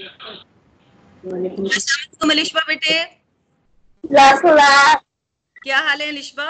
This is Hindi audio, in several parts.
अस्सलाम अलिशबा बेटे, क्या हाल है अलिशबा?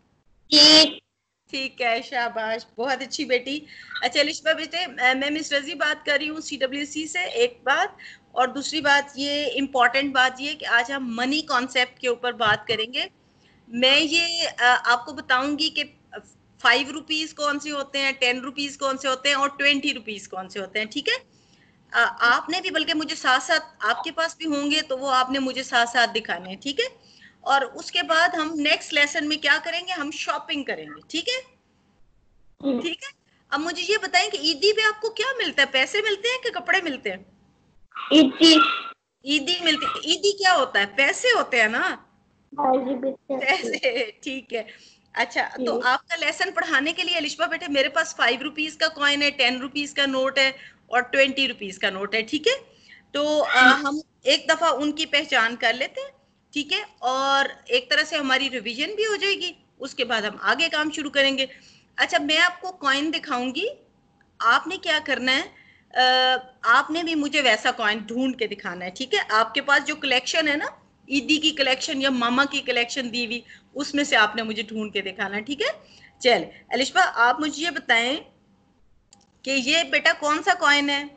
ठीक है, शाबाश, बहुत अच्छी बेटी। अच्छा अलिशबा बेटे, मैं मिस रजी बात कर रही हूँ CWC से। एक बात, और दूसरी बात ये इम्पोर्टेंट बात ये कि आज हम मनी कॉन्सेप्ट के ऊपर बात करेंगे। मैं ये आपको बताऊंगी कि 5 रुपीज कौन से होते हैं, 10 रुपीज कौन से होते हैं और 20 रुपीज कौन से होते हैं, ठीक है? आपने भी बल्कि मुझे साथ साथ, आपके पास भी होंगे तो वो आपने मुझे साथ साथ दिखाने हैं, ठीक है? और उसके बाद हम नेक्स्ट लेसन में क्या करेंगे, हम शॉपिंग करेंगे, ठीक है? ठीक है। अब मुझे ये बताएं कि ईदी पे आपको क्या मिलता है, पैसे मिलते हैं कि कपड़े मिलते हैं? ईदी। ईदी मिलती है। ईदी क्या होता है? पैसे होते हैं ना, पैसे, ठीक है। अच्छा, तो आपका लेसन पढ़ाने के लिए अलिशबा बेटे मेरे पास 5 रुपीज का कॉइन है, 10 रुपीज का नोट है और 20 रुपीज का नोट है, ठीक है? तो हम एक दफा उनकी पहचान कर लेते हैं, ठीक है? और एक तरह से हमारी रिवीजन भी हो जाएगी, उसके बाद हम आगे काम शुरू करेंगे। अच्छा, मैं आपको कॉइन दिखाऊंगी, आपने क्या करना है, आपने भी मुझे वैसा कॉइन ढूंढ के दिखाना है, ठीक है? आपके पास जो कलेक्शन है ना, ईदी की कलेक्शन या मामा की कलेक्शन दी हुई, उसमें से आपने मुझे ढूंढ के दिखाना है, ठीक है? चल अलिशबा, आप मुझे ये बताएं कि ये बेटा कौन सा कॉइन है?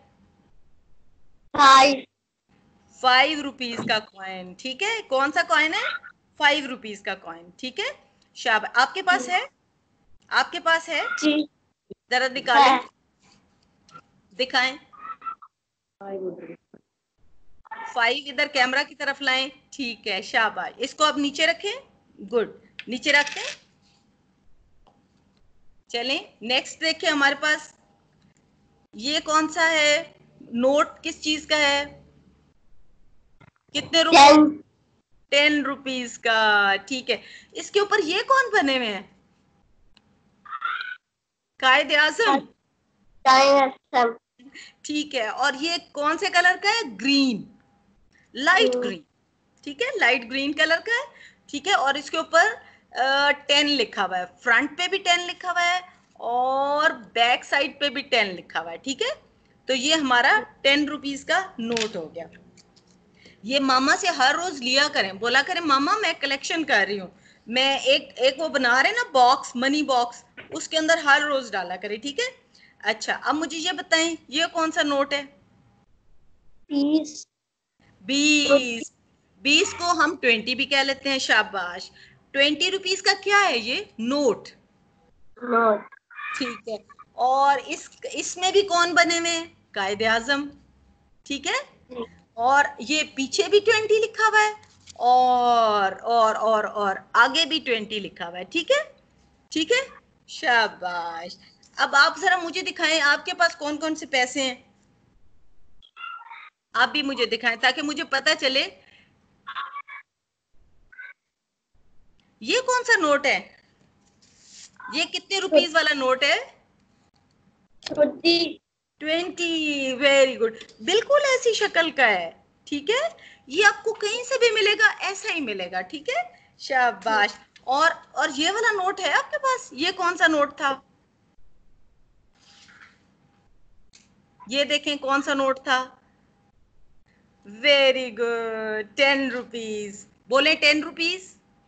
5 रुपीज का कॉइन, ठीक है? कौन सा कॉइन है? 5 रुपीज का कॉइन, ठीक है? शाबाश, आपके पास है? आपके पास है? जरा निकालें, दिखाएं। 5 इधर कैमरा की तरफ लाएं, ठीक है, शाबाश। इसको अब नीचे रखें, गुड, नीचे रखते हैं। चलें नेक्स्ट देखें, हमारे पास ये कौन सा है नोट, किस चीज का है, कितने रुपए? 10 रुपीज का, ठीक है। इसके ऊपर ये कौन बने हुए हैं? कायदे आजम, ठीक है। और ये कौन से कलर का है? ग्रीन, लाइट ग्रीन, ठीक है, लाइट ग्रीन कलर का है, ठीक है। और इसके ऊपर 10 लिखा हुआ है, फ्रंट पे भी 10 लिखा हुआ है और बैक साइड पे भी 10 लिखा हुआ है, ठीक है। तो ये हमारा 10 रुपीज का नोट हो गया। ये मामा से हर रोज लिया करें, बोला करें मामा मैं कलेक्शन कर रही हूँ, मैं एक एक वो बना रहे ना बॉक्स, मनी बॉक्स, उसके अंदर हर रोज डाला करें, ठीक है? अच्छा, अब मुझे ये बताएं ये कौन सा नोट है? 20। 20, 20 को हम 20 भी कह लेते हैं, शाबाश। 20 रुपीज का क्या है ये? नोट, ठीक है। और इसमें भी कौन बने हुए हैं? कायदे आजम, ठीक है। और ये पीछे भी 20 लिखा हुआ है और आगे भी 20 लिखा हुआ है, ठीक है, ठीक है, शाबाश। अब आप जरा मुझे दिखाएं आपके पास कौन कौन से पैसे हैं, आप भी मुझे दिखाएं ताकि मुझे पता चले। ये कौन सा नोट है? ये कितने रुपीस वाला नोट है? 20, वेरी गुड, बिल्कुल ऐसी शक्ल का है, ठीक है। ये आपको कहीं से भी मिलेगा, ऐसा ही मिलेगा, ठीक है, शाबाश। और ये वाला नोट है आपके पास? ये कौन सा नोट था? ये देखें कौन सा नोट था? वेरी गुड, 10 रुपीज, बोले 10 रुपीज,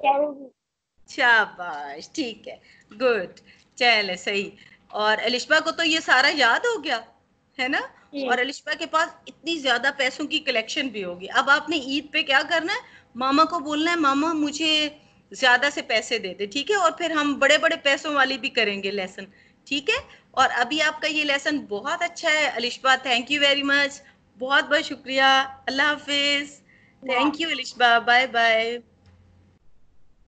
शाबाश, ठीक है, गुड, चले सही। और अलिशबा को तो ये सारा याद हो गया है ना, और अलिशबा के पास इतनी ज्यादा पैसों की कलेक्शन भी होगी। अब आपने ईद पे क्या करना है, मामा को बोलना है मामा मुझे ज्यादा से पैसे दे दे, ठीक है? और फिर हम बड़े बड़े पैसों वाली भी करेंगे लेसन, ठीक है। और अभी आपका ये लेसन बहुत अच्छा है Alishba, thank you very much, बहुत बहुत शुक्रिया, अल्लाह हाफिज। Thank you Alishba, bye bye.